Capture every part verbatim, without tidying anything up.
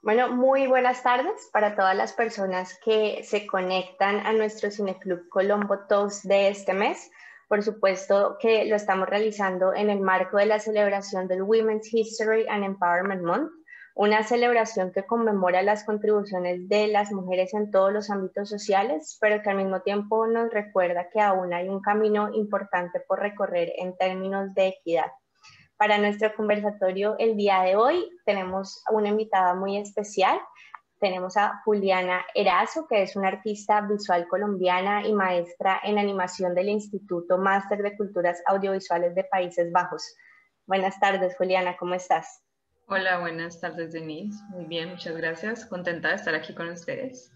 Bueno, muy buenas tardes para todas las personas que se conectan a nuestro Cineclub Colombo Talks de este mes. Por supuesto que lo estamos realizando en el marco de la celebración del Women's History and Empowerment Month, una celebración que conmemora las contribuciones de las mujeres en todos los ámbitos sociales, pero que al mismo tiempo nos recuerda que aún hay un camino importante por recorrer en términos de equidad. Para nuestro conversatorio el día de hoy tenemos una invitada muy especial. Tenemos a Juliana Erazo, que es una artista visual colombiana y maestra en animación del Instituto Máster de Culturas Audiovisuales de Países Bajos. Buenas tardes, Juliana, ¿cómo estás? Hola, buenas tardes, Denise. Muy bien, muchas gracias. Contenta de estar aquí con ustedes.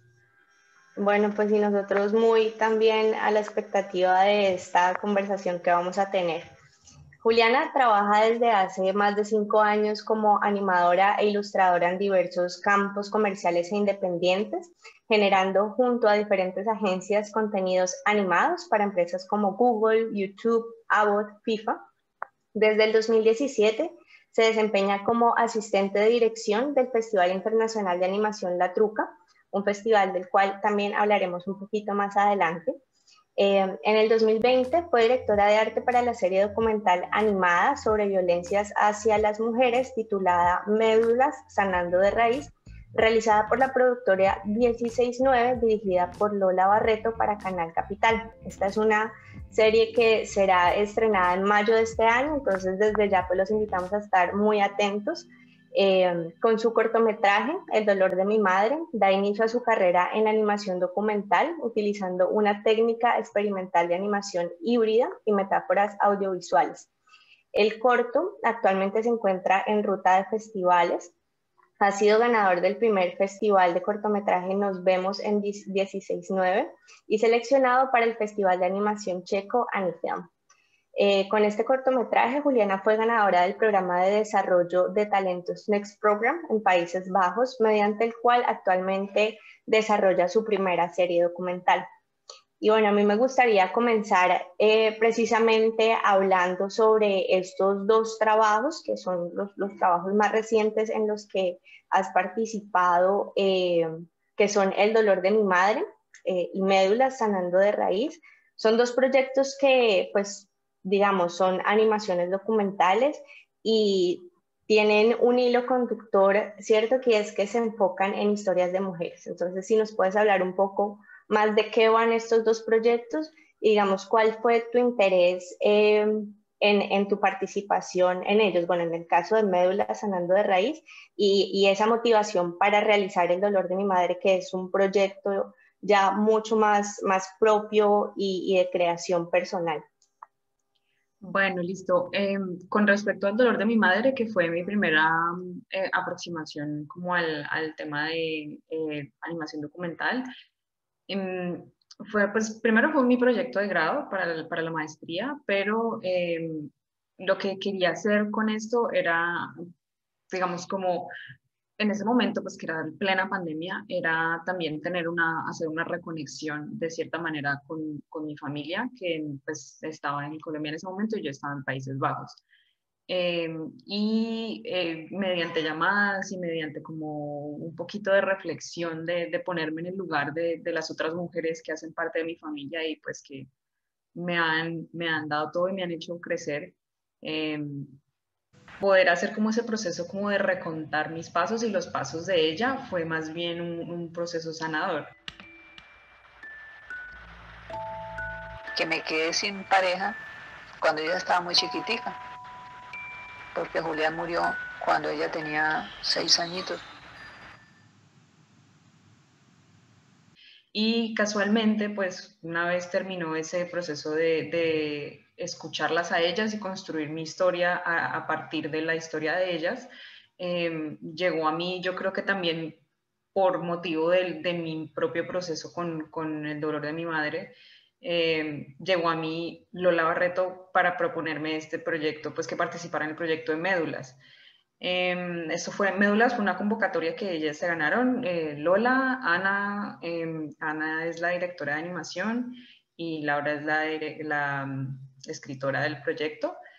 Bueno, pues y nosotros muy también a la expectativa de esta conversación que vamos a tener. Juliana trabaja desde hace más de cinco años como animadora e ilustradora en diversos campos comerciales e independientes, generando junto a diferentes agencias contenidos animados para empresas como Google, YouTube, Abbott, FIFA. Desde el dos mil diecisiete se desempeña como asistente de dirección del Festival Internacional de Animación La Truca, un festival del cual también hablaremos un poquito más adelante. Eh, en el dos mil veinte fue directora de arte para la serie documental animada sobre violencias hacia las mujeres titulada Médulas Sanando de Raíz, realizada por la productora dieciséis nueve, dirigida por Lola Barreto para Canal Capital. Esta es una serie que será estrenada en mayo de este año, entonces desde ya pues los invitamos a estar muy atentos. Eh, con su cortometraje El dolor de mi madre, da inicio a su carrera en la animación documental, utilizando una técnica experimental de animación híbrida y metáforas audiovisuales. El corto actualmente se encuentra en ruta de festivales. Ha sido ganador del primer festival de cortometraje Nos Vemos en dieciséis nueve y seleccionado para el Festival de Animación Checo Anifilm. Eh, con este cortometraje, Juliana fue ganadora del programa de desarrollo de talentos Next Program en Países Bajos, mediante el cual actualmente desarrolla su primera serie documental. Y bueno, a mí me gustaría comenzar eh, precisamente hablando sobre estos dos trabajos, que son los, los trabajos más recientes en los que has participado, eh, que son El dolor de mi madre eh, y Médulas Sanando de Raíz. Son dos proyectos que, pues, digamos, son animaciones documentales y tienen un hilo conductor, ¿cierto? Que es que se enfocan en historias de mujeres. Entonces, si nos puedes hablar un poco más de qué van estos dos proyectos y digamos cuál fue tu interés eh, en, en, tu participación en ellos. Bueno, en el caso de Médula Sanando de Raíz y, y esa motivación para realizar El dolor de mi madre, que es un proyecto ya mucho más, más propio y, y de creación personal. Bueno, listo. Eh, con respecto al dolor de mi madre, que fue mi primera eh, aproximación como al, al tema de eh, animación documental, eh, fue, pues, primero fue mi proyecto de grado para, la- para la maestría, pero eh, lo que quería hacer con esto era, digamos, como en ese momento, pues que era plena pandemia, era también tener una, hacer una reconexión de cierta manera con, con mi familia, que pues estaba en Colombia en ese momento y yo estaba en Países Bajos. Eh, y eh, mediante llamadas y mediante como un poquito de reflexión de, de ponerme en el lugar de, de, las otras mujeres que hacen parte de mi familia y pues que me han, me han dado todo y me han hecho crecer. Eh, Poder hacer como ese proceso como de recontar mis pasos y los pasos de ella fue más bien un, un proceso sanador. Que me quedé sin pareja cuando ella estaba muy chiquitica, porque Julián murió cuando ella tenía seis añitos. Y casualmente, pues una vez terminó ese proceso de, de escucharlas a ellas y construir mi historia a, a partir de la historia de ellas, eh, llegó a mí, yo creo que también por motivo de, de mi propio proceso con, con, el dolor de mi madre, eh, llegó a mí Lola Barreto para proponerme este proyecto, pues que participara en el proyecto de Médulas. Eh, esto fue, Médulas fue una convocatoria que ellas se ganaron, eh, Lola, Ana, eh, Ana es la directora de animación y Laura es la, la um, escritora del proyecto.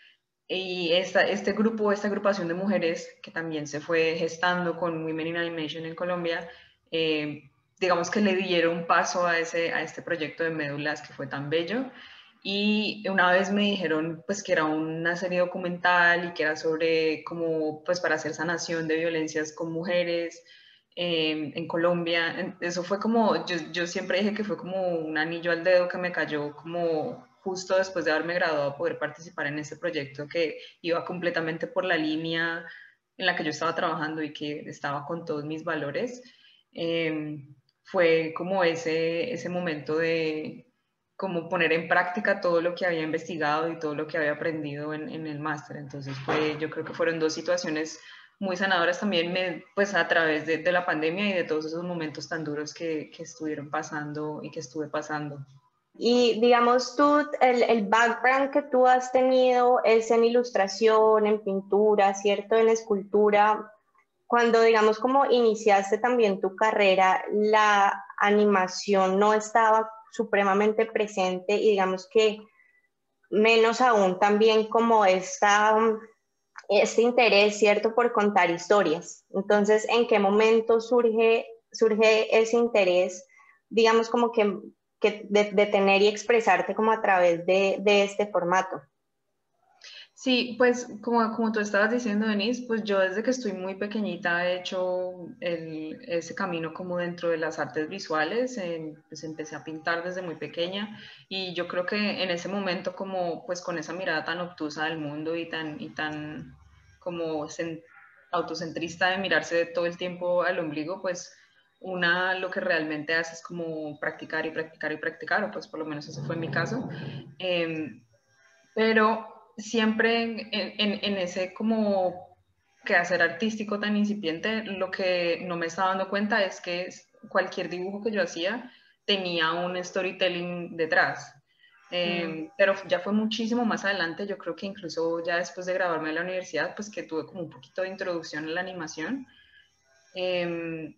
y esta, este grupo, esta agrupación de mujeres que también se fue gestando con Women in Animation en Colombia, eh, digamos que le dieron paso a, ese, a este proyecto de Médulas que fue tan bello. Y una vez me dijeron pues que era una serie documental y que era sobre como pues para hacer sanación de violencias con mujeres eh, en Colombia. Eso fue como, yo, yo siempre dije que fue como un anillo al dedo que me cayó como justo después de haberme graduado, poder participar en este proyecto que iba completamente por la línea en la que yo estaba trabajando y que estaba con todos mis valores. Eh, fue como ese, ese momento de como poner en práctica todo lo que había investigado y todo lo que había aprendido en, en el máster. Entonces fue, yo creo que fueron dos situaciones muy sanadoras también, me, pues a través de, de la pandemia y de todos esos momentos tan duros que, que estuvieron pasando y que estuve pasando. Y digamos tú, el, el background que tú has tenido es en ilustración, en pintura, ¿cierto? En escultura. Cuando, digamos, como iniciaste también tu carrera, la animación no estaba supremamente presente y digamos que menos aún también como esta, este interés, ¿cierto?, por contar historias. Entonces, ¿en qué momento surge, surge ese interés, digamos, como que, que de, de tener y expresarte como a través de, de este formato? Sí, pues como, como tú estabas diciendo, Denise, pues yo desde que estoy muy pequeñita he hecho el, ese camino como dentro de las artes visuales, en, pues empecé a pintar desde muy pequeña y yo creo que en ese momento como pues con esa mirada tan obtusa del mundo y tan, y tan como cen, autocentrista de mirarse todo el tiempo al ombligo, pues una lo que realmente hace es como practicar y practicar y practicar, o pues por lo menos ese fue mi caso. Eh, pero siempre en, en, en ese como quehacer artístico tan incipiente, lo que no me estaba dando cuenta es que cualquier dibujo que yo hacía tenía un storytelling detrás. Eh, mm. Pero ya fue muchísimo más adelante, yo creo que incluso ya después de graduarme de la universidad, pues que tuve como un poquito de introducción en la animación. Eh,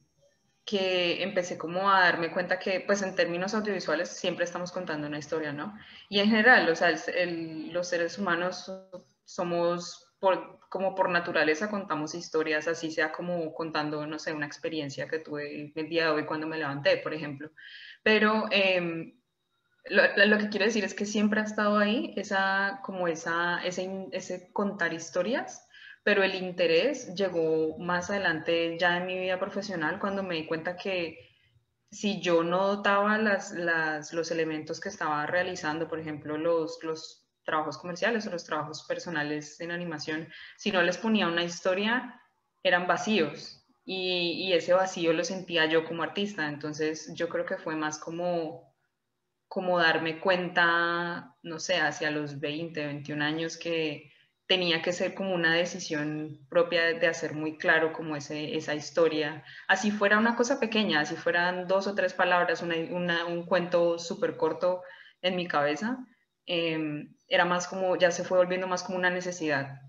que empecé como a darme cuenta que pues en términos audiovisuales siempre estamos contando una historia, ¿no? Y en general, o sea, el, el, los seres humanos somos, por, como por naturaleza contamos historias, así sea como contando, no sé, una experiencia que tuve el día de hoy cuando me levanté, por ejemplo. Pero eh, lo, lo, que quiero decir es que siempre ha estado ahí esa, como esa, ese, ese contar historias, pero el interés llegó más adelante ya en mi vida profesional cuando me di cuenta que si yo no dotaba las, las, los elementos que estaba realizando, por ejemplo, los, los trabajos comerciales o los trabajos personales en animación, si no les ponía una historia, eran vacíos. Y, y ese vacío lo sentía yo como artista. Entonces yo creo que fue más como como darme cuenta, no sé, hacia los veinte, veintiún años que tenía que ser como una decisión propia de, de hacer muy claro como ese, esa historia, así fuera una cosa pequeña, así fueran dos o tres palabras, una, una, un cuento súper corto en mi cabeza, eh, era más como, ya se fue volviendo más como una necesidad.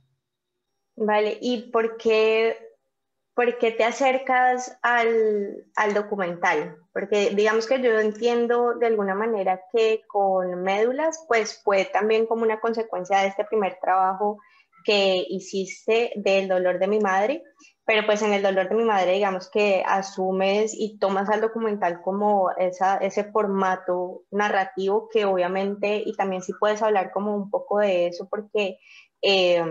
Vale, ¿y por qué, por qué te acercas al, al documental? Porque digamos que yo entiendo de alguna manera que con Médulas, pues fue también como una consecuencia de este primer trabajo que hiciste del dolor de mi madre, pero pues en el dolor de mi madre digamos que asumes y tomas al documental como esa, ese formato narrativo que obviamente, y también sí puedes hablar como un poco de eso porque... Eh,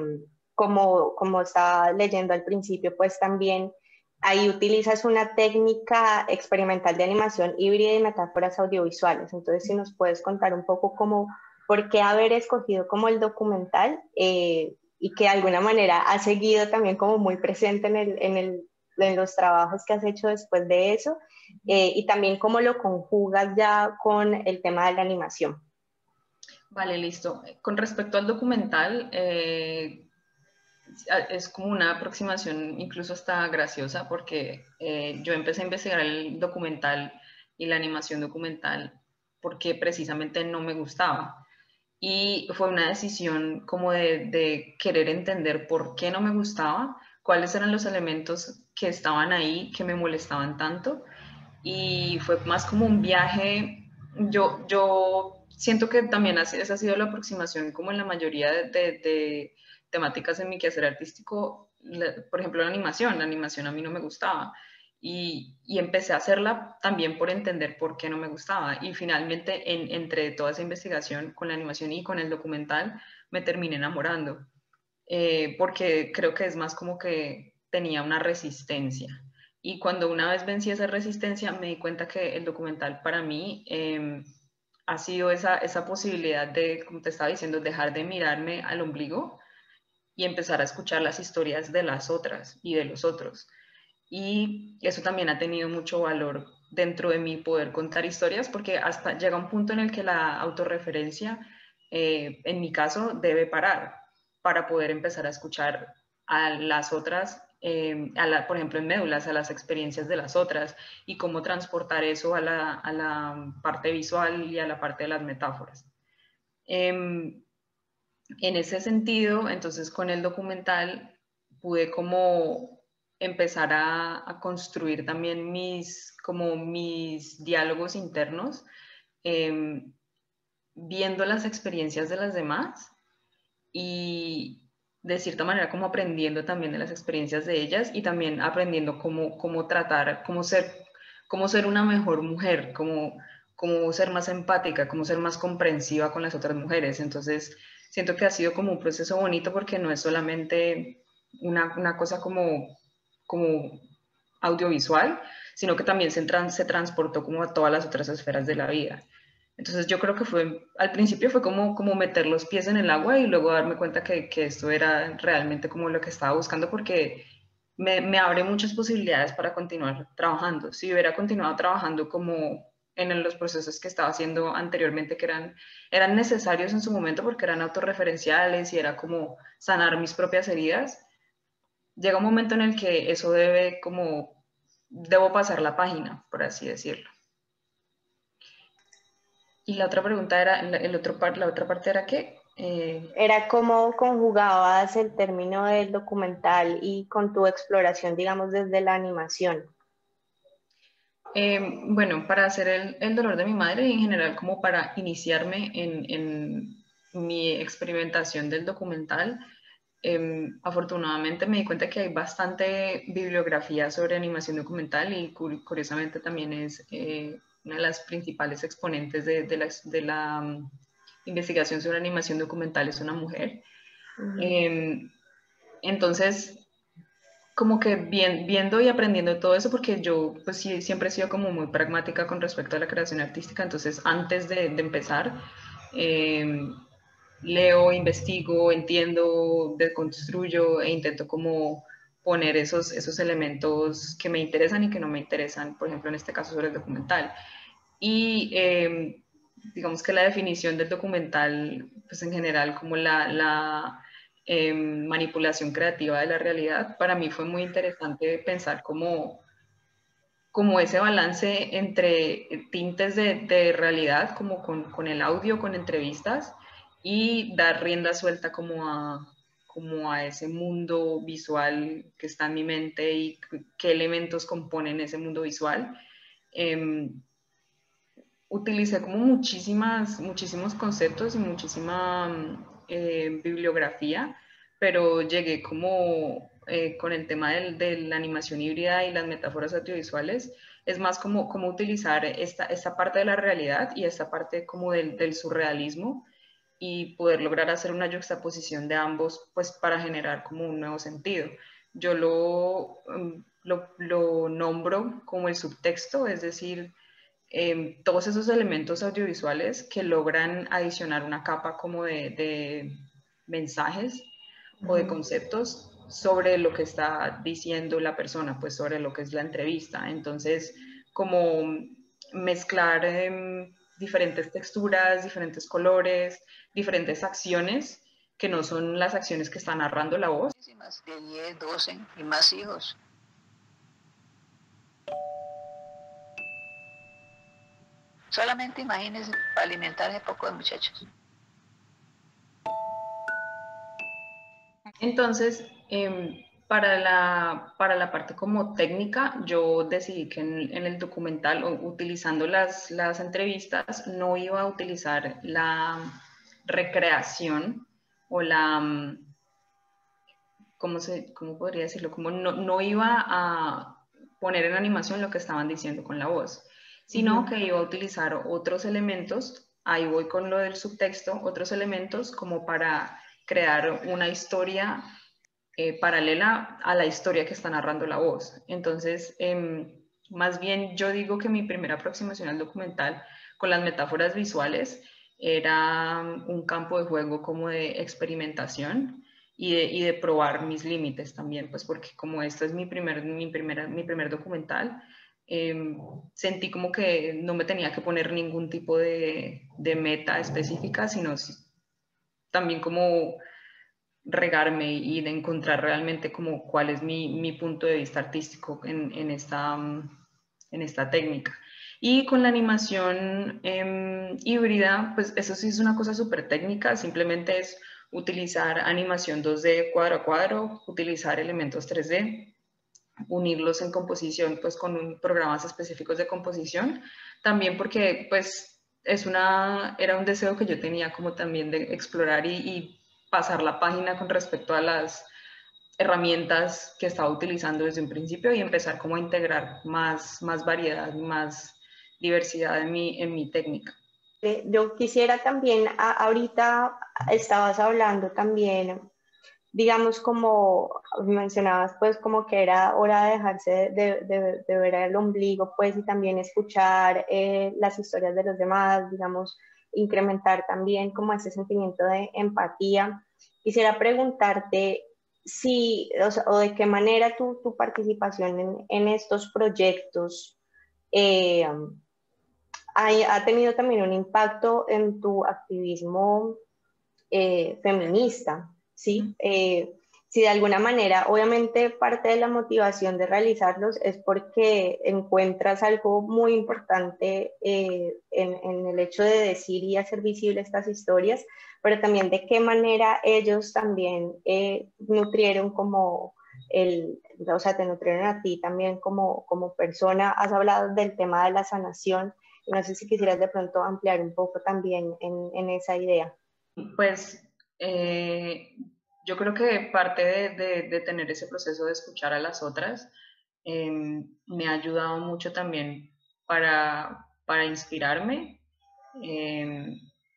como, como estaba leyendo al principio, pues también ahí utilizas una técnica experimental de animación híbrida y metáforas audiovisuales. Entonces, si nos puedes contar un poco cómo, por qué haber escogido como el documental eh, y que de alguna manera ha seguido también como muy presente en, el, en, el, en los trabajos que has hecho después de eso eh, y también cómo lo conjugas ya con el tema de la animación. Vale, listo. Con respecto al documental, eh, es como una aproximación incluso hasta graciosa porque eh, yo empecé a investigar el documental y la animación documental porque precisamente no me gustaba. Y fue una decisión como de, de querer entender por qué no me gustaba, cuáles eran los elementos que estaban ahí, que me molestaban tanto. Y fue más como un viaje, yo, yo siento que también así- esa ha sido la aproximación como en la mayoría de, de- de temáticas en mi quehacer artístico. La- por ejemplo, la animación, la animación a mí no me gustaba. Y, y empecé a hacerla también por entender por qué no me gustaba. Y finalmente, en- entre toda esa investigación con la animación y con el documental, me terminé enamorando, eh, porque creo que es más como que tenía una resistencia. Y cuando una vez vencí esa resistencia, me di cuenta que el documental para mí eh, ha sido esa, esa posibilidad de, como te estaba diciendo, dejar de mirarme al ombligo y empezar a escuchar las historias de las otras y de los otros. Y eso también ha tenido mucho valor dentro de mi poder contar historias, porque hasta llega un punto en el que la autorreferencia, eh, en mi caso, debe parar para poder empezar a escuchar a las otras, eh, a la, por ejemplo, en Médulas, a las experiencias de las otras y cómo transportar eso a la, a la parte visual y a la parte de las metáforas. Eh, en ese sentido, entonces con el documental pude como empezar a, a construir también mis, como mis diálogos internos, eh, viendo las experiencias de las demás y de cierta manera como aprendiendo también de las experiencias de ellas y también aprendiendo cómo, cómo tratar, cómo ser, cómo ser una mejor mujer, cómo, cómo ser más empática, cómo ser más comprensiva con las otras mujeres. Entonces, siento que ha sido como un proceso bonito porque no es solamente una, una cosa como, como audiovisual, sino que también se, trans, se transportó como a todas las otras esferas de la vida. Entonces yo creo que fue, al principio fue como, como meter los pies en el agua y luego darme cuenta que, que esto era realmente como lo que estaba buscando porque me, me abre muchas posibilidades para continuar trabajando. Si hubiera continuado trabajando como en los procesos que estaba haciendo anteriormente, que eran, eran necesarios en su momento porque eran autorreferenciales y era como sanar mis propias heridas, llega un momento en el que eso debe como, debo pasar la página, por así decirlo. Y la otra pregunta era, el otro par, la otra parte era qué. Eh, Era cómo conjugabas el término del documental y con tu exploración, digamos, desde la animación. eh, bueno, para hacer el, el, dolor de mi madre y en general como para iniciarme en, en mi experimentación del documental, eh, afortunadamente me di cuenta que hay bastante bibliografía sobre animación documental y curiosamente también es eh, una de las principales exponentes de, de la, de la um, investigación sobre animación documental es una mujer. Uh-huh. eh, entonces, como que bien, viendo y aprendiendo todo eso, porque yo pues sí, siempre he sido como muy pragmática con respecto a la creación artística, entonces antes de, de empezar, eh, leo, investigo, entiendo, deconstruyo e intento como poner esos, esos elementos que me interesan y que no me interesan, por ejemplo en este caso sobre el documental. Y eh, digamos que la definición del documental, pues en general como la... la eh, manipulación creativa de la realidad, para mí fue muy interesante pensar cómo, como ese balance entre tintes de, de realidad, como con, con, el audio, con entrevistas, y dar rienda suelta como a, como a ese mundo visual que está en mi mente y qué elementos componen ese mundo visual. Eh, utilicé como muchísimas, muchísimos conceptos y muchísima eh, bibliografía, pero llegué como eh, con el tema del, de la animación híbrida y las metáforas audiovisuales, es más como, como utilizar esta, esta parte de la realidad y esta parte como del, del surrealismo y poder lograr hacer una juxtaposición de ambos, pues para generar como un nuevo sentido. Yo lo, lo, lo nombro como el subtexto, es decir, eh, todos esos elementos audiovisuales que logran adicionar una capa como de, de mensajes o de conceptos sobre lo que está diciendo la persona, pues sobre lo que es la entrevista. Entonces, como mezclar eh, diferentes texturas, diferentes colores, diferentes acciones que no son las acciones que está narrando la voz. De diez, doce y más hijos. Solamente imagínense para alimentar a ese poco de muchachos. Entonces, eh, para la, para la parte como técnica, yo decidí que en, en el documental, o utilizando las, las entrevistas, no iba a utilizar la recreación o la, mm, ¿cómo, se, cómo podría decirlo? Como no, no iba a poner en animación lo que estaban diciendo con la voz, sino Ujú. que iba a utilizar otros elementos, ahí voy con lo del subtexto, otros elementos como para crear una historia eh, paralela a la historia que está narrando la voz. Entonces, eh, más bien yo digo que mi primera aproximación al documental con las metáforas visuales era un campo de juego como de experimentación y de, y de probar mis límites también, pues porque como este es mi primer, mi primera, mi primer documental, eh, sentí como que no me tenía que poner ningún tipo de, de meta específica, sino también como regarme y de encontrar realmente como cuál es mi, mi punto de vista artístico en, en, esta, en esta técnica. Y con la animación eh, híbrida, pues eso sí es una cosa súper técnica, simplemente es utilizar animación dos D cuadro a cuadro, utilizar elementos tres D, unirlos en composición pues con un, programas específicos de composición, también porque pues es una, era un deseo que yo tenía como también de explorar y, y pasar la página con respecto a las herramientas que estaba utilizando desde un principio y empezar como a integrar más, más variedad, más diversidad en mi, en mi técnica. Eh, Yo quisiera también, a- ahorita estabas hablando también, digamos, como mencionabas, pues como que era hora de dejarse de, de- de ver el ombligo, pues, y también escuchar eh, las historias de los demás, digamos, incrementar también como ese sentimiento de empatía. Quisiera preguntarte si, o sea, o de qué manera tu, tu participación en, en estos proyectos eh, ha, ha tenido también un impacto en tu activismo eh, feminista, ¿sí? Eh, si de alguna manera, obviamente parte de la motivación de realizarlos es porque encuentras algo muy importante eh, en, en el hecho de decir y hacer visible estas historias, pero también de qué manera ellos también eh, nutrieron como el, o sea, te nutrieron a ti también como, como persona. Has hablado del tema de la sanación y no sé si quisieras de pronto ampliar un poco también en, en esa idea. Pues eh, yo creo que parte de, de, de, tener ese proceso de escuchar a las otras eh, me ha ayudado mucho también para, para inspirarme eh,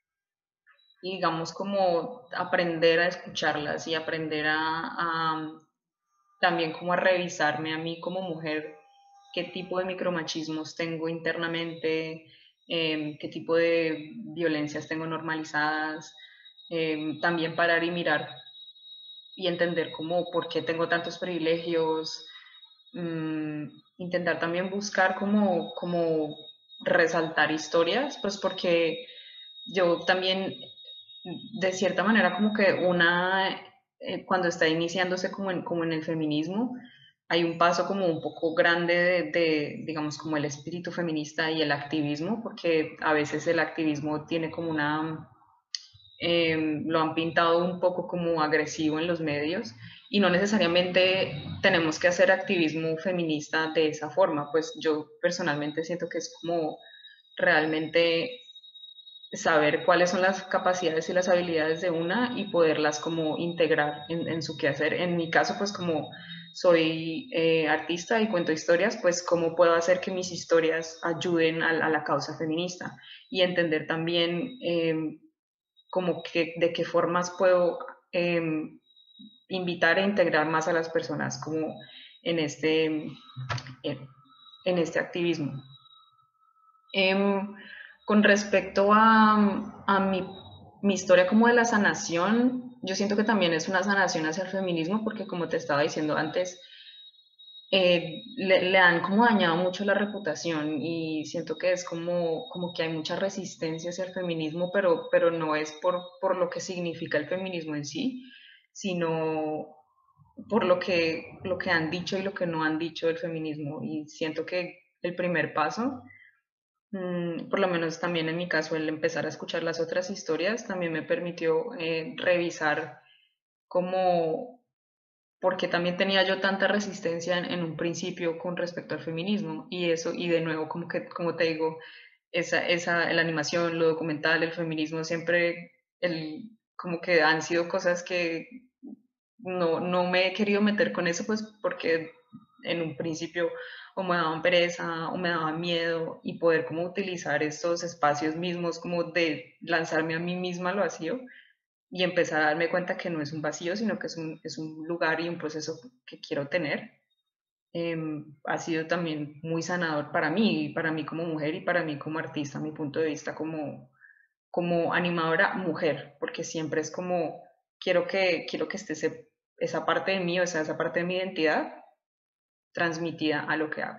y digamos como aprender a escucharlas y aprender a, a también como a revisarme a mí como mujer, qué tipo de micromachismos tengo internamente, eh, qué tipo de violencias tengo normalizadas, eh, también parar y mirar y entender cómo, por qué tengo tantos privilegios, mmm, intentar también buscar cómo, cómo resaltar historias, pues porque yo también, de cierta manera, como que una, eh, cuando está iniciándose como en, como en el feminismo, hay un paso como un poco grande de, de, digamos, como el espíritu feminista y el activismo, porque a veces el activismo tiene como una, eh, lo han pintado un poco como agresivo en los medios y no necesariamente tenemos que hacer activismo feminista de esa forma, pues yo personalmente siento que es como realmente saber cuáles son las capacidades y las habilidades de una y poderlas como integrar en, en su quehacer. En mi caso, pues como soy eh, artista y cuento historias, pues cómo puedo hacer que mis historias ayuden a, a la causa feminista y entender también eh, como que, de qué formas puedo eh, invitar e integrar más a las personas como en este, en, en este activismo. Eh, con respecto a, a mi, mi, historia como de la sanación, yo siento que también es una sanación hacia el feminismo porque como te estaba diciendo antes, eh, le, le, han como dañado mucho la reputación y siento que es como, como que hay mucha resistencia hacia el feminismo, pero, pero no es por, por lo que significa el feminismo en sí, sino por lo que, lo que han dicho y lo que no han dicho del feminismo. Y siento que el primer paso, mmm, por lo menos también en mi caso, el empezar a escuchar las otras historias, también me permitió eh, revisar cómo por qué también tenía yo tanta resistencia en, en un principio con respecto al feminismo. Y eso, y de nuevo, como que, como te digo, esa, esa, la animación, lo documental, el feminismo, siempre el, como que han sido cosas que no, no me he querido meter con eso, pues porque en un principio o me daban pereza o me daban miedo, y poder como utilizar estos espacios mismos como de lanzarme a mí misma al vacío y empezar a darme cuenta que no es un vacío, sino que es un, es un lugar y un proceso que quiero tener, eh, ha sido también muy sanador para mí, para mí como mujer y para mí como artista, a mi punto de vista como, como animadora mujer, porque siempre es como, quiero que, quiero que esté ese, esa parte de mí, o sea, esa parte de mi identidad transmitida a lo que hago.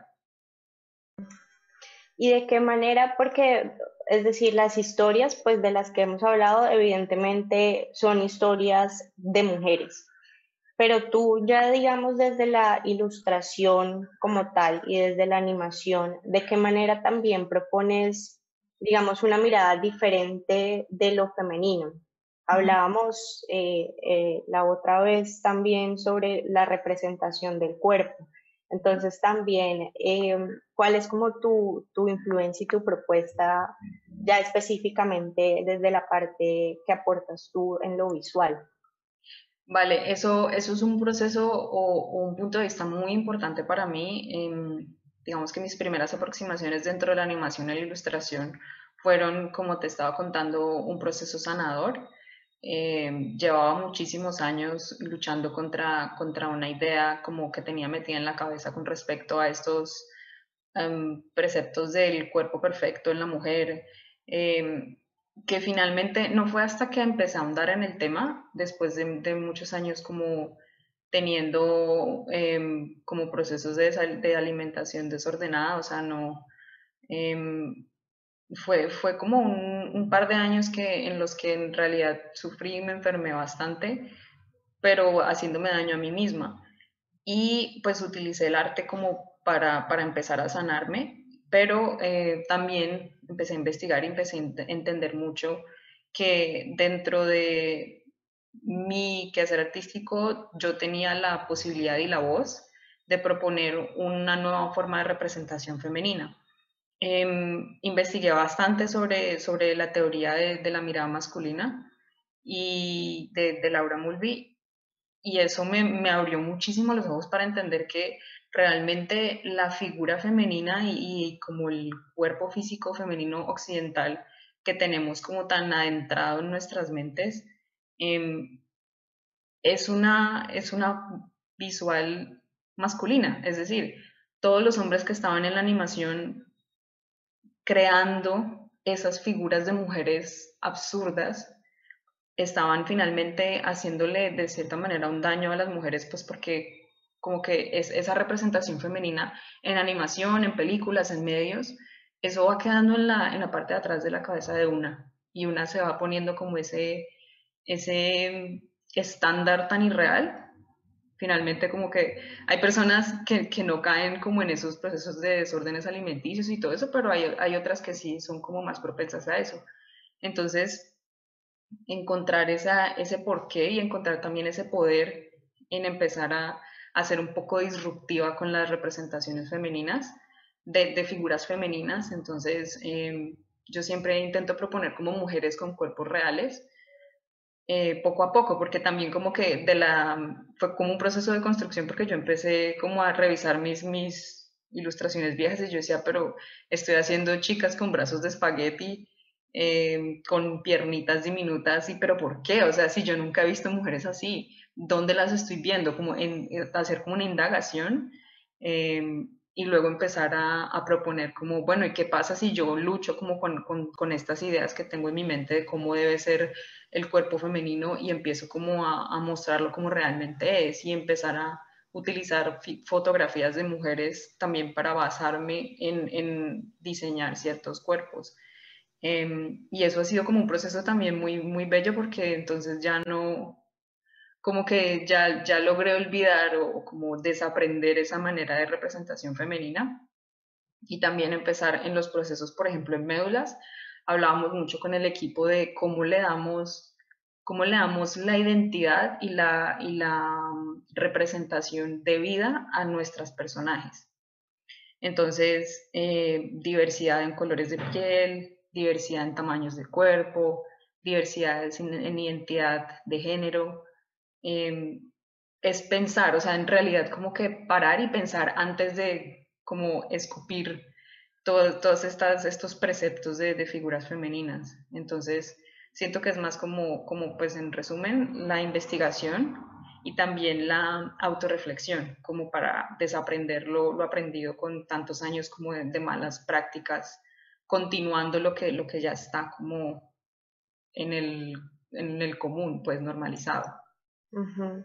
¿Y de qué manera? Porque, es decir, las historias, pues de las que hemos hablado, evidentemente son historias de mujeres, pero tú ya, digamos, desde la ilustración como tal y desde la animación, ¿de qué manera también propones, digamos, una mirada diferente de lo femenino? Hablábamos eh, eh, la otra vez también sobre la representación del cuerpo. Entonces también, eh, ¿cuál es como tu, tu influencia y tu propuesta ya específicamente desde la parte que aportas tú en lo visual? Vale, eso, eso es un proceso o, o un punto de vista muy importante para mí. Em, digamos que mis primeras aproximaciones dentro de la animación y la ilustración fueron, como te estaba contando, un proceso sanador. Em, llevaba muchísimos años luchando contra, contra una idea como que tenía metida en la cabeza con respecto a estos em, preceptos del cuerpo perfecto en la mujer, em, que finalmente no fue hasta que empecé a ahondar en el tema, después de, de muchos años como teniendo em, como procesos de, de, alimentación desordenada, o sea, no, em, fue, fue como un, un, par de años que, en los que en realidad sufrí y me enfermé bastante, pero haciéndome daño a mí misma. Y pues utilicé el arte como para, para empezar a sanarme, pero eh, también empecé a investigar y empecé a ent entender mucho que dentro de mi quehacer artístico yo tenía la posibilidad y la voz de proponer una nueva forma de representación femenina. Eh, investigué bastante sobre, sobre la teoría de, de la mirada masculina y de, de Laura Mulvey, y eso me, me, abrió muchísimo los ojos para entender que realmente la figura femenina y, y como el cuerpo físico femenino occidental que tenemos como tan adentrado en nuestras mentes, eh, es, una, es una visual masculina. Es decir, todos los hombres que estaban en la animación creando esas figuras de mujeres absurdas estaban finalmente haciéndole de cierta manera un daño a las mujeres, pues porque como que es esa representación femenina en animación, en películas, en medios, eso va quedando en la, en la parte de atrás de la cabeza de una, y una se va poniendo como ese, ese estándar tan irreal. Finalmente como que hay personas que, que no caen como en esos procesos de desórdenes alimenticios y todo eso, pero hay, hay otras que sí son como más propensas a eso. Entonces, encontrar esa, ese porqué y encontrar también ese poder en empezar a, a ser un poco disruptiva con las representaciones femeninas, de, de figuras femeninas. Entonces, eh, yo siempre intento proponer como mujeres con cuerpos reales, eh, poco a poco, porque también como que de la, fue como un proceso de construcción, porque yo empecé como a revisar mis, mis ilustraciones viejas y yo decía, pero estoy haciendo chicas con brazos de espagueti, eh, con piernitas diminutas, y pero ¿por qué? O sea, si yo nunca he visto mujeres así, ¿dónde las estoy viendo? Como en, hacer como una indagación, eh, y luego empezar a, a, proponer como, bueno, ¿y qué pasa si yo lucho como con, con, con estas ideas que tengo en mi mente de cómo debe ser el cuerpo femenino, y empiezo como a, a mostrarlo como realmente es, y empezar a utilizar fotografías de mujeres también para basarme en, en diseñar ciertos cuerpos? Eh, y eso ha sido como un proceso también muy, muy bello, porque entonces ya no, como que ya, ya logré olvidar o como desaprender esa manera de representación femenina, y también empezar en los procesos, por ejemplo, en médulas. Hablábamos mucho con el equipo de cómo le damos, cómo le damos la identidad y la, y la representación de vida a nuestros personajes. Entonces, eh, diversidad en colores de piel, diversidad en tamaños de cuerpo, diversidades en, en identidad de género. eh, es pensar, o sea, en realidad como que parar y pensar antes de como escupir todo- todos estas, estos preceptos de, de figuras femeninas. Entonces, siento que es más como, como, pues en resumen, la investigación y también la autorreflexión, como para desaprender lo, lo aprendido con tantos años como de, de malas prácticas, continuando lo que, lo que ya está como en el, en el común, pues normalizado. Ujú.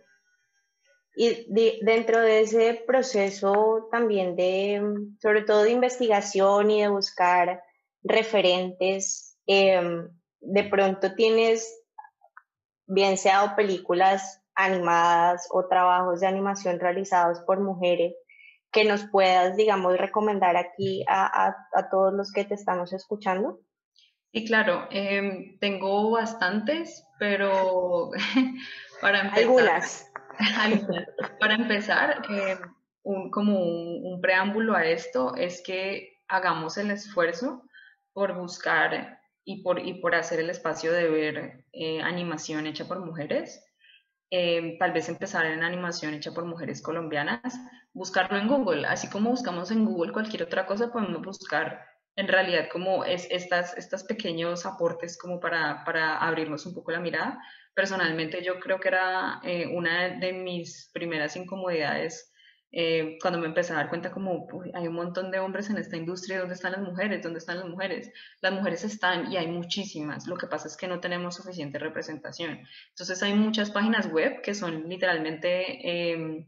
Y de- dentro de ese proceso también de, mm, sobre todo de investigación y de buscar referentes, em, de pronto tienes, bien sea o películas animadas o trabajos de animación realizados por mujeres, que nos puedas, digamos, recomendar aquí a, a, a todos los que te estamos escuchando. Y claro, em, tengo bastantes, pero para empezar, Algunas. algunas. Para empezar, eh, un, como un, un preámbulo a esto es que hagamos el esfuerzo por buscar y por, y por hacer el espacio de ver eh, animación hecha por mujeres. Eh, tal vez empezar en animación hecha por mujeres colombianas, buscarlo en Google, así como buscamos en Google cualquier otra cosa, podemos buscar en realidad como es estas, estos pequeños aportes como para, para abrirnos un poco la mirada. Personalmente yo creo que era eh, una de mis primeras incomodidades eh, cuando me empecé a dar cuenta como "Uy, hay un montón de hombres en esta industria, ¿dónde están las mujeres? ¿Dónde están las mujeres? Las mujeres están y hay muchísimas, lo que pasa es que no tenemos suficiente representación. Entonces hay muchas páginas web que son literalmente eh,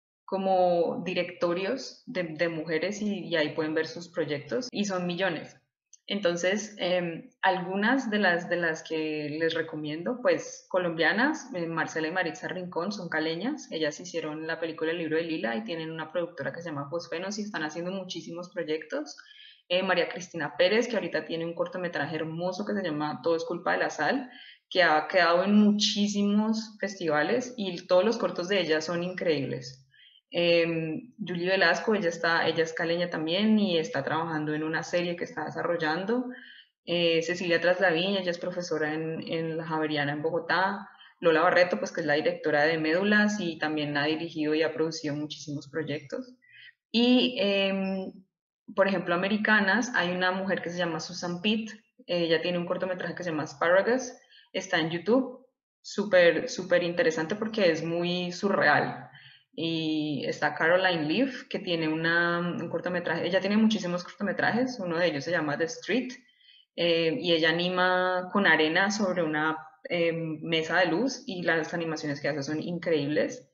como directorios de, de mujeres y, y, ahí pueden ver sus proyectos y son millones. Entonces, eh, algunas de las, de las que les recomiendo, pues colombianas, eh, Marcela y Maritza Rincón son caleñas, ellas hicieron la película El libro de Lila y tienen una productora que se llama Fosfenos y están haciendo muchísimos proyectos. Eh, María Cristina Pérez, que ahorita tiene un cortometraje hermoso que se llama Todo es culpa de la sal, que ha quedado en muchísimos festivales y todos los cortos de ella son increíbles. Eh, Julie Velasco, ella, está, ella es caleña también y está trabajando en una serie que está desarrollando. Eh, Cecilia Traslaviña, ella es profesora en, en la Javeriana en Bogotá. Lola Barreto, pues que es la directora de Médulas y también ha dirigido y ha producido muchísimos proyectos. Y, eh, por ejemplo, americanas, hay una mujer que se llama Susan Pitt, ella tiene un cortometraje que se llama Asparagus, está en YouTube, súper, súper interesante porque es muy surreal. Y está Caroline Leaf, que tiene una, un cortometraje, ella tiene muchísimos cortometrajes, uno de ellos se llama The Street, eh, y ella anima con arena sobre una eh, mesa de luz y las animaciones que hace son increíbles.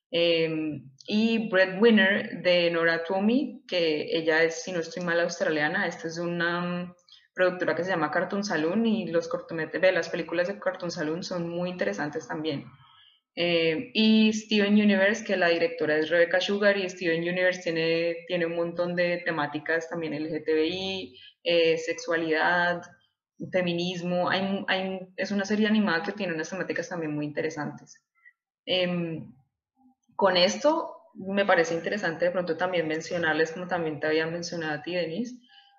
Eh, y Breadwinner de Nora Twomey, que ella es, si no estoy mal, australiana. Esta es una um, productora que se llama Cartoon Saloon y los cortometrajes, las películas de Cartoon Saloon son muy interesantes también. Eh, y Steven Universe, que la directora es Rebecca Sugar, y Steven Universe tiene, tiene un montón de temáticas también L G T B I, eh, sexualidad, feminismo. Hay, hay, es una serie animada que tiene unas temáticas también muy interesantes. Eh, con esto me parece interesante de pronto también mencionarles, como también te había mencionado a ti, Denise,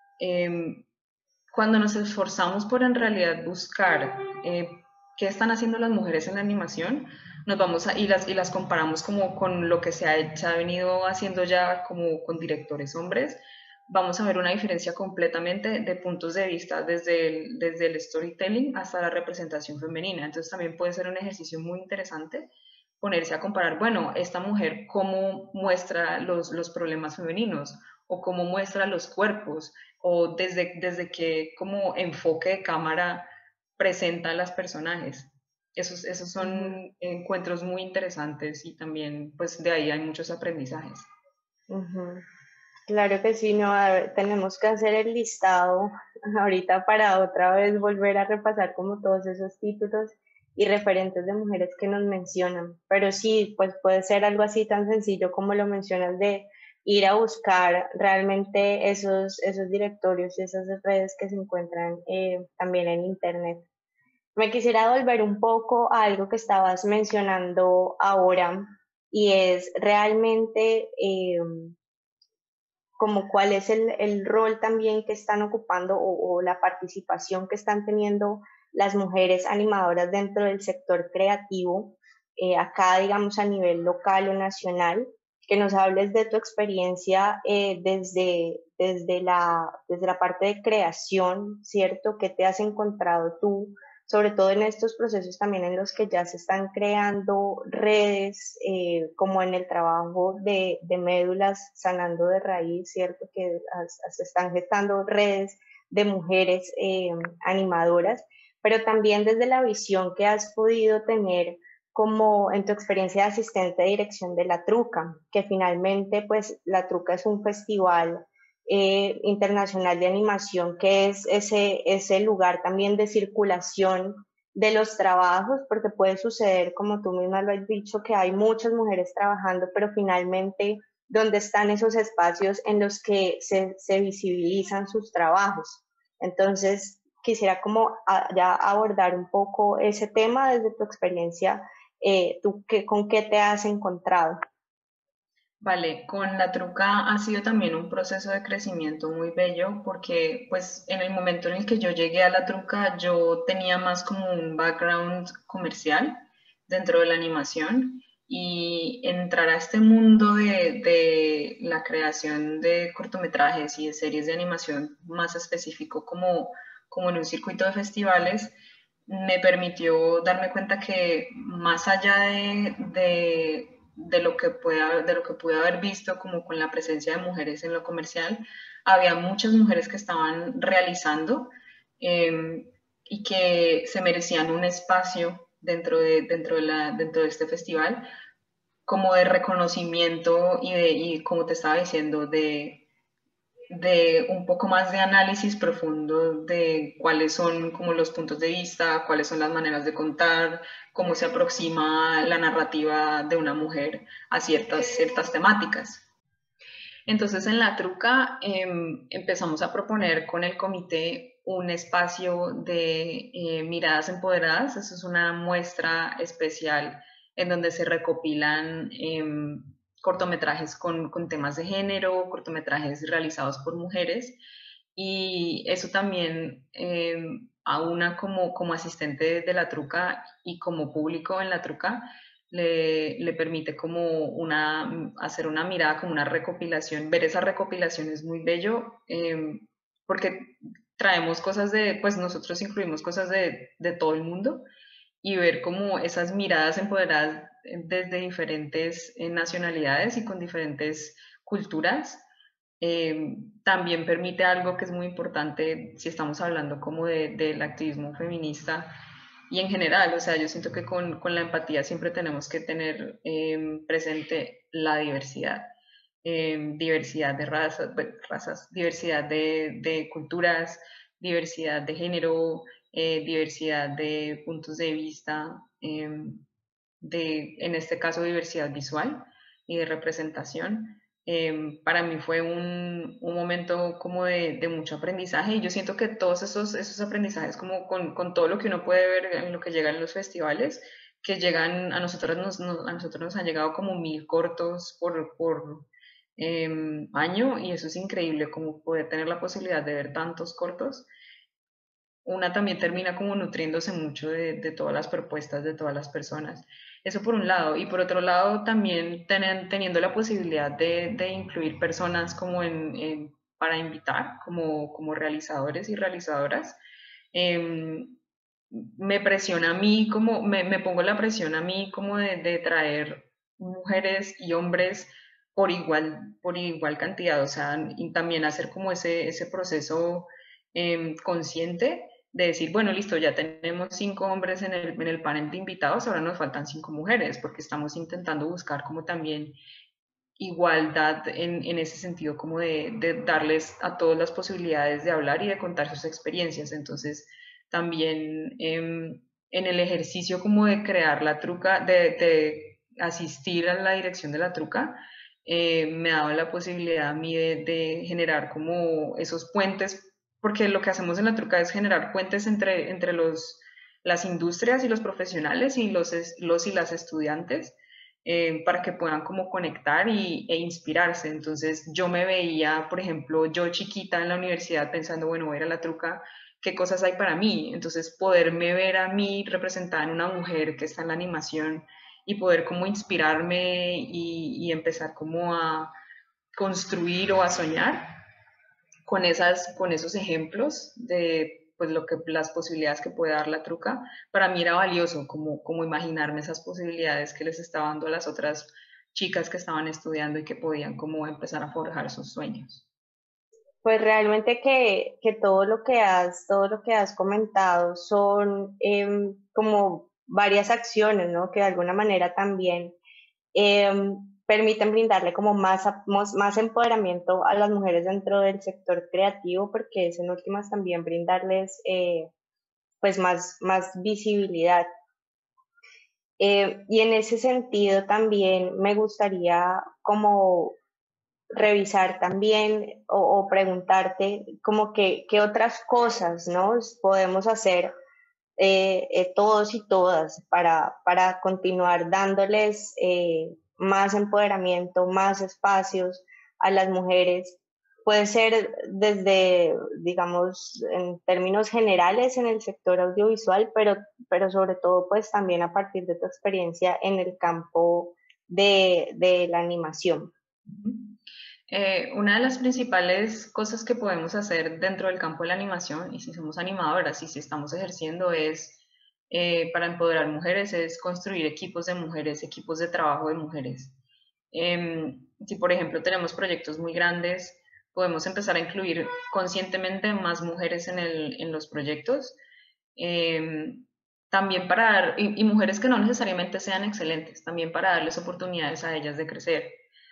eh, cuando nos esforzamos por en realidad buscar eh, qué están haciendo las mujeres en la animación, nos vamos a, y, las, y las comparamos como con lo que se ha, se ha venido haciendo ya como con directores hombres, vamos a ver una diferencia completamente de puntos de vista desde el, desde el storytelling hasta la representación femenina. Entonces también puede ser un ejercicio muy interesante ponerse a comparar, bueno, esta mujer cómo muestra los, los problemas femeninos o cómo muestra los cuerpos o desde, desde qué como enfoque de cámara presenta a los personajes. Esos, esos son Ujú, encuentros muy interesantes y también pues de ahí hay muchos aprendizajes. ujú. Claro que sí, no, a ver, tenemos que hacer el listado ahorita para otra vez volver a repasar como todos esos títulos y referentes de mujeres que nos mencionan. Pero sí, pues puede ser algo así tan sencillo como lo mencionas de ir a buscar realmente esos, esos directorios y esas redes que se encuentran eh, también en Internet. Me quisiera volver un poco a algo que estabas mencionando ahora y es realmente eh, como cuál es el, el, rol también que están ocupando o, o la participación que están teniendo las mujeres animadoras dentro del sector creativo, eh, acá digamos a nivel local o nacional, que nos hables de tu experiencia eh, desde, desde, la, desde la parte de creación, ¿cierto? ¿Qué te has encontrado tú? Sobre todo en estos procesos también en los que ya se están creando redes, eh, como en el trabajo de, de médulas sanando de raíz, ¿cierto? Que as, se están gestando redes de mujeres eh, animadoras, pero también desde la visión que has podido tener como en tu experiencia de asistente de dirección de La Truca, que finalmente pues La Truca es un festival eh, internacional de animación que es ese, ese lugar también de circulación de los trabajos, porque puede suceder, como tú misma lo has dicho, que hay muchas mujeres trabajando, pero finalmente, ¿dónde están esos espacios en los que se, se visibilizan sus trabajos? Entonces, quisiera como a, ya abordar un poco ese tema desde tu experiencia. Eh, ¿tú qué, con qué te has encontrado? Vale, con La Truca ha sido también un proceso de crecimiento muy bello porque pues en el momento en el que yo llegué a La Truca yo tenía más como un background comercial dentro de la animación y entrar a este mundo de, de la creación de cortometrajes y de series de animación más específico como, como en un circuito de festivales me permitió darme cuenta que más allá de, de de lo que pueda, de lo que pude haber visto como con la presencia de mujeres en lo comercial, había muchas mujeres que estaban realizando eh, y que se merecían un espacio dentro de, dentro de, la, dentro de este festival como de reconocimiento y, de, y como te estaba diciendo, de, de un poco más de análisis profundo de cuáles son como los puntos de vista, cuáles son las maneras de contar, cómo se aproxima la narrativa de una mujer a ciertas, ciertas temáticas. Entonces en La Truca eh, empezamos a proponer con el comité un espacio de eh, miradas empoderadas. Eso es una muestra especial en donde se recopilan eh, cortometrajes con, con temas de género, cortometrajes realizados por mujeres y eso también eh, a una como, como asistente de La Truca y como público en La Truca le, le permite como una, hacer una mirada, como una recopilación, ver esa recopilación es muy bello eh, porque traemos cosas de, pues nosotros incluimos cosas de, de todo el mundo y ver como esas miradas empoderadas desde diferentes eh, nacionalidades y con diferentes culturas eh, también permite algo que es muy importante si estamos hablando como de, del activismo feminista y en general, o sea, yo siento que con, con la empatía siempre tenemos que tener eh, presente la diversidad, eh, diversidad de razas, razas diversidad de, de, culturas, diversidad de género, eh, diversidad de puntos de vista, eh, de, en este caso, diversidad visual y de representación. Eh, para mí fue un, un momento como de, de, mucho aprendizaje y yo siento que todos esos, esos aprendizajes como con, con, todo lo que uno puede ver en lo que llega en los festivales, que llegan a nosotros nos, nos, a nosotros nos han llegado como mil cortos por, por eh, año y eso es increíble como poder tener la posibilidad de ver tantos cortos. Una también termina como nutriéndose mucho de, de todas las propuestas de todas las personas. Eso por un lado. Y por otro lado, también ten, teniendo la posibilidad de, de incluir personas como en, en, para invitar, como, como realizadores y realizadoras, eh, me presiona a mí, como, me, me, pongo la presión a mí como de, de traer mujeres y hombres por igual, por igual cantidad, o sea, y también hacer como ese, ese proceso eh, consciente de decir, bueno, listo, ya tenemos cinco hombres en el, en el panel de invitados, ahora nos faltan cinco mujeres, porque estamos intentando buscar como también igualdad en, en ese sentido, como de, de darles a todos las posibilidades de hablar y de contar sus experiencias. Entonces, también eh, en el ejercicio como de crear la truca, de, de asistir a la dirección de la truca, eh, me ha dado la posibilidad a mí de, de generar como esos puentes porque lo que hacemos en la truca es generar puentes entre, entre los, las industrias y los profesionales y los, los y las estudiantes eh, para que puedan como conectar y, e inspirarse. Entonces yo me veía, por ejemplo, yo chiquita en la universidad pensando, bueno, voy a ir a la Truca, ¿qué cosas hay para mí? Entonces poderme ver a mí representada en una mujer que está en la animación y poder como inspirarme y, y empezar como a construir o a soñar con, esas, con esos ejemplos de pues, lo que, las posibilidades que puede dar la Truca, para mí era valioso como, como imaginarme esas posibilidades que les estaba dando a las otras chicas que estaban estudiando y que podían como empezar a forjar sus sueños. Pues realmente que, que todo lo que has, todo lo que has comentado son em, como varias acciones, ¿no? Que de alguna manera también em, permiten brindarle como más, a- más, más empoderamiento a las mujeres dentro del sector creativo, porque es en últimas también brindarles eh, pues más, más visibilidad. Eh, y en ese sentido también me gustaría como revisar también o, o preguntarte como que qué otras cosas, ¿no? Podemos hacer eh, eh, todos y todas para, para continuar dándoles eh, más empoderamiento, más espacios a las mujeres. Puede ser desde, digamos, en términos generales en el sector audiovisual, pero, pero sobre todo pues también a partir de tu experiencia en el campo de, de la animación. Eh, una de las principales cosas que podemos hacer dentro del campo de la animación, y si somos animadoras y si estamos ejerciendo, es eh, para empoderar mujeres, es construir equipos de mujeres, equipos de trabajo de mujeres. Eh, si, por ejemplo, tenemos proyectos muy grandes, podemos empezar a incluir conscientemente más mujeres en, el, en los proyectos. Eh, también para dar, y, y mujeres que no necesariamente sean excelentes, también para darles oportunidades a ellas de crecer.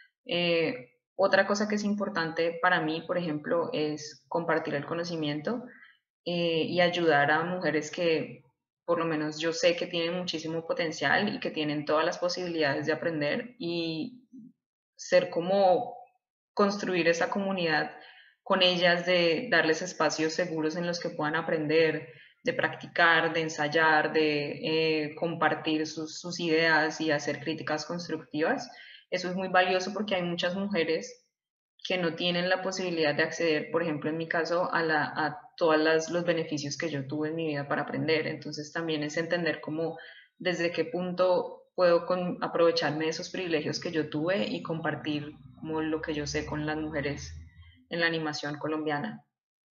Eh, Otra cosa que es importante para mí, por ejemplo, es compartir el conocimiento eh, y ayudar a mujeres que por lo menos yo sé que tienen muchísimo potencial y que tienen todas las posibilidades de aprender y ser como construir esa comunidad con ellas, de darles espacios seguros en los que puedan aprender, de practicar, de ensayar, de eh, compartir sus, sus ideas y hacer críticas constructivas. Eso es muy valioso porque hay muchas mujeres que no tienen la posibilidad de acceder, por ejemplo, en mi caso, a, la, a todos los beneficios que yo tuve en mi vida para aprender. Entonces también es entender cómo, desde qué punto puedo con, aprovecharme de esos privilegios que yo tuve y compartir como lo que yo sé con las mujeres en la animación colombiana.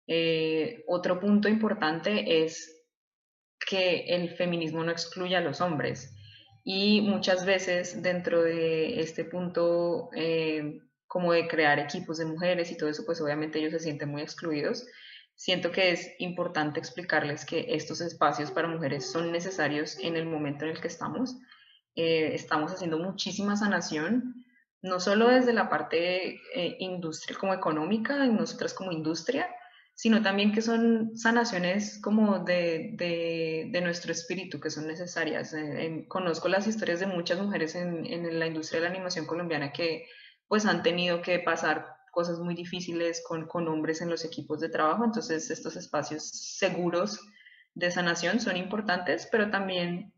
Eh, otro punto importante es que el feminismo no excluye a los hombres. Y muchas veces dentro de este punto, eh, como de crear equipos de mujeres y todo eso, pues obviamente ellos se sienten muy excluidos. Siento que es importante explicarles que estos espacios para mujeres son necesarios en el momento en el que estamos. Eh, estamos haciendo muchísima sanación, no solo desde la parte eh, industrial como económica, nosotras como industria, sino también que son sanaciones como de, de, de nuestro espíritu, que son necesarias. Eh, en, conozco las historias de muchas mujeres en, en la industria de la animación colombiana que pues han tenido que pasar cosas muy difíciles con, con hombres en los equipos de trabajo, entonces estos espacios seguros de sanación son importantes, pero también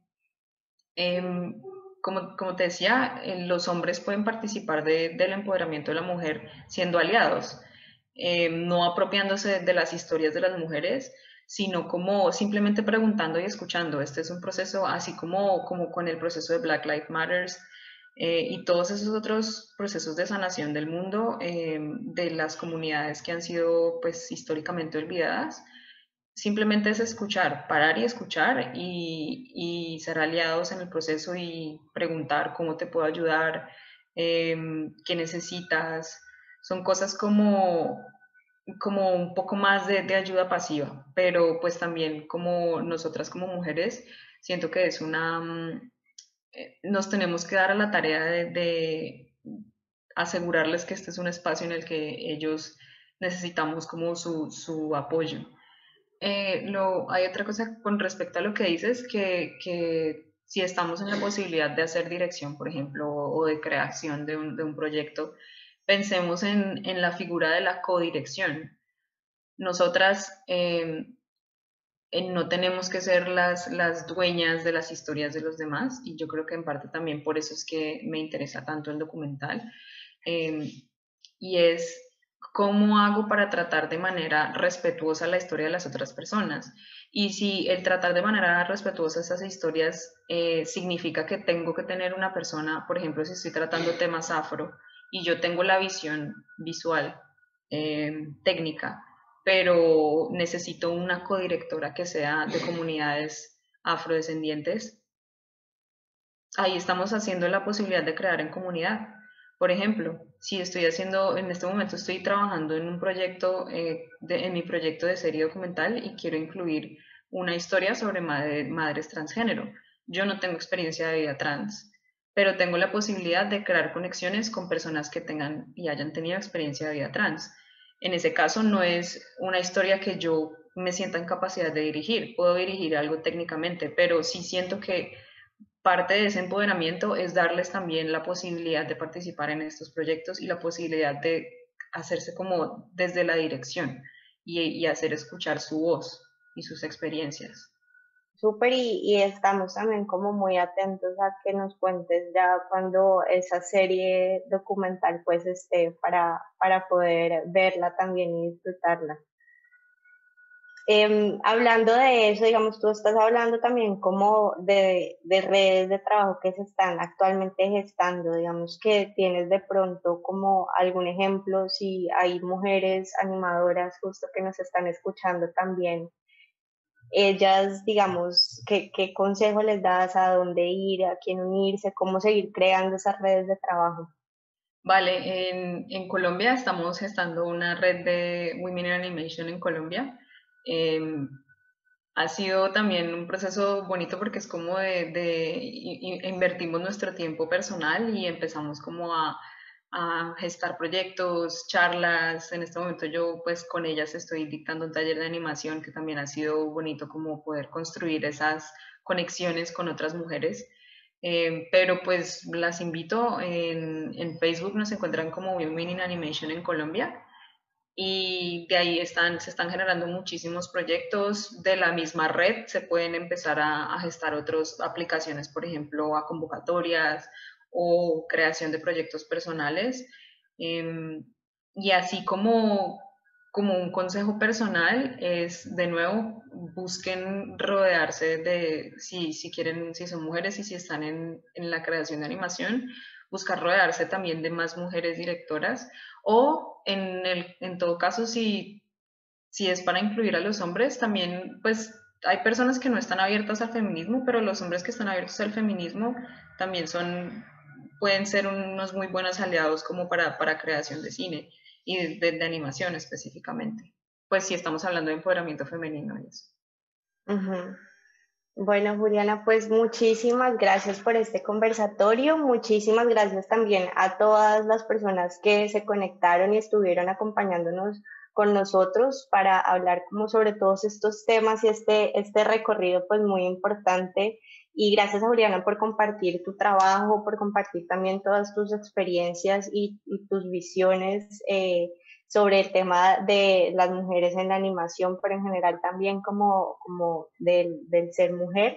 eh, como, como, te decía, eh, los hombres pueden participar de, del empoderamiento de la mujer siendo aliados, eh, no apropiándose de las historias de las mujeres, sino como simplemente preguntando y escuchando. Este es un proceso así como, como con el proceso de Black Lives Matter eh, y todos esos otros procesos de sanación del mundo, eh, de las comunidades que han sido pues históricamente olvidadas. Simplemente es escuchar, parar y escuchar y, y ser aliados en el proceso y preguntar cómo te puedo ayudar, eh, qué necesitas. Son cosas como, como un poco más de, de ayuda pasiva, pero pues también como nosotras como mujeres, siento que es una, mm, eh, nos tenemos que dar a la tarea de, de asegurarles que este es un espacio en el que ellos necesitamos como su, su apoyo. Eh, lo, hay otra cosa con respecto a lo que dices, que, que si estamos en la posibilidad de hacer dirección, por ejemplo, o, o de creación de un, de un proyecto, pensemos en, en, la figura de la codirección. Nosotras, eh, eh, no tenemos que ser las, las dueñas de las historias de los demás, y yo creo que en parte también por eso es que me interesa tanto el documental, eh, y es cómo hago para tratar de manera respetuosa la historia de las otras personas. Y si el tratar de manera respetuosa esas historias eh, significa que tengo que tener una persona, por ejemplo, si estoy tratando temas afro y yo tengo la visión visual, eh, técnica, pero necesito una codirectora que sea de comunidades afrodescendientes, ahí estamos haciendo la posibilidad de crear en comunidad. Por ejemplo, si estoy haciendo, en este momento estoy trabajando en un proyecto, eh, de, en mi proyecto de serie documental y quiero incluir una historia sobre madre, madres transgénero. Yo no tengo experiencia de vida trans, pero tengo la posibilidad de crear conexiones con personas que tengan y hayan tenido experiencia de vida trans. En ese caso no es una historia que yo me sienta en capacidad de dirigir, puedo dirigir algo técnicamente, pero sí siento que parte de ese empoderamiento es darles también la posibilidad de participar en estos proyectos y la posibilidad de hacerse como desde la dirección y, y hacer escuchar su voz y sus experiencias. Súper, y, y estamos también como muy atentos a que nos cuentes ya cuando esa serie documental pues esté para, para poder verla también y disfrutarla. Eh, hablando de eso, digamos, tú estás hablando también como de, de redes de trabajo que se están actualmente gestando, digamos que tienes de pronto como algún ejemplo, si hay mujeres animadoras justo que nos están escuchando también, ellas, digamos, ¿qué, qué consejo les das, a dónde ir, a quién unirse, cómo seguir creando esas redes de trabajo? Vale, en, en Colombia estamos gestando una red de Women in Animation en Colombia. Eh, ha sido también un proceso bonito porque es como de, de invertimos nuestro tiempo personal y empezamos como a, a gestar proyectos, charlas. En este momento yo pues con ellas estoy dictando un taller de animación que también ha sido bonito como poder construir esas conexiones con otras mujeres. Eh, pero pues las invito, en, en Facebook nos encuentran como Women in Animation en Colombia y de ahí están, se están generando muchísimos proyectos. De la misma red se pueden empezar a, a gestar otras aplicaciones, por ejemplo, a convocatorias o creación de proyectos personales. Eh, y así como, como un consejo personal es, de nuevo, busquen rodearse de, si, si quieren, si son mujeres y si están en, en la creación de animación, buscar rodearse también de más mujeres directoras o en, el, en todo caso, si, si es para incluir a los hombres, también pues hay personas que no están abiertas al feminismo, pero los hombres que están abiertos al feminismo también son, pueden ser unos muy buenos aliados como para, para creación de cine y de, de, de animación específicamente. Pues si estamos hablando de empoderamiento femenino y eso. Uh-huh. Bueno, Juliana, pues muchísimas gracias por este conversatorio, muchísimas gracias también a todas las personas que se conectaron y estuvieron acompañándonos con nosotros para hablar como sobre todos estos temas y este, este recorrido pues muy importante. Y gracias a Juliana por compartir tu trabajo, por compartir también todas tus experiencias y, y tus visiones eh, sobre el tema de las mujeres en la animación, pero en general también como, como del, del ser mujer.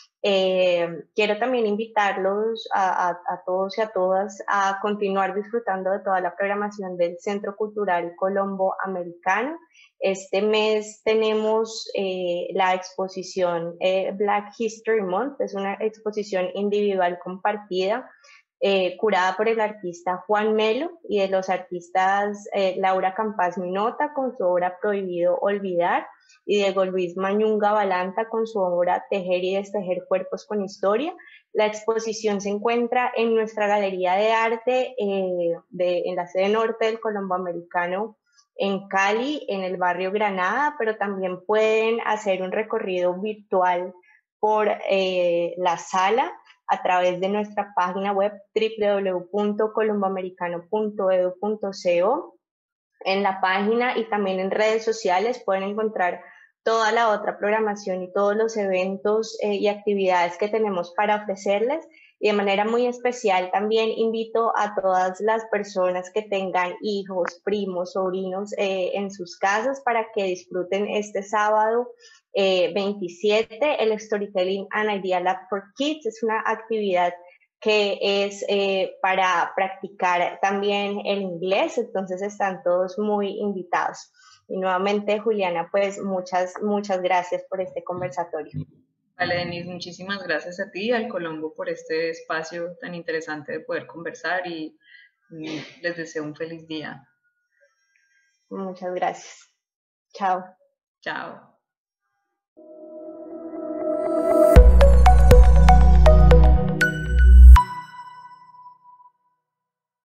Eh, quiero también invitarlos a, a, a todos y a todas a continuar disfrutando de toda la programación del Centro Cultural Colombo Americano. Este mes tenemos eh, la exposición eh, Black History Month, es una exposición individual compartida eh, curada por el artista Juan Melo y de los artistas eh, Laura Campas Minota con su obra Prohibido Olvidar y Diego Luis Mañunga Balanta con su obra Tejer y Destejer Cuerpos con Historia. La exposición se encuentra en nuestra Galería de Arte eh, de, en la sede norte del Colombo Americano en Cali, en el barrio Granada, pero también pueden hacer un recorrido virtual por eh, la sala a través de nuestra página web doble u doble u doble u punto colomboamericano punto edu punto co. En la página y también en redes sociales pueden encontrar toda la otra programación y todos los eventos eh, y actividades que tenemos para ofrecerles. Y de manera muy especial también invito a todas las personas que tengan hijos, primos, sobrinos eh, en sus casas para que disfruten este sábado eh, veintisiete, el Storytelling and Idea Lab for Kids. Es una actividad que es eh, para practicar también el inglés, entonces están todos muy invitados. Y nuevamente, Juliana, pues muchas, muchas gracias por este conversatorio. Vale, Denise, muchísimas gracias a ti y al Colombo por este espacio tan interesante de poder conversar y mm, les deseo un feliz día. Muchas gracias. Chao. Chao.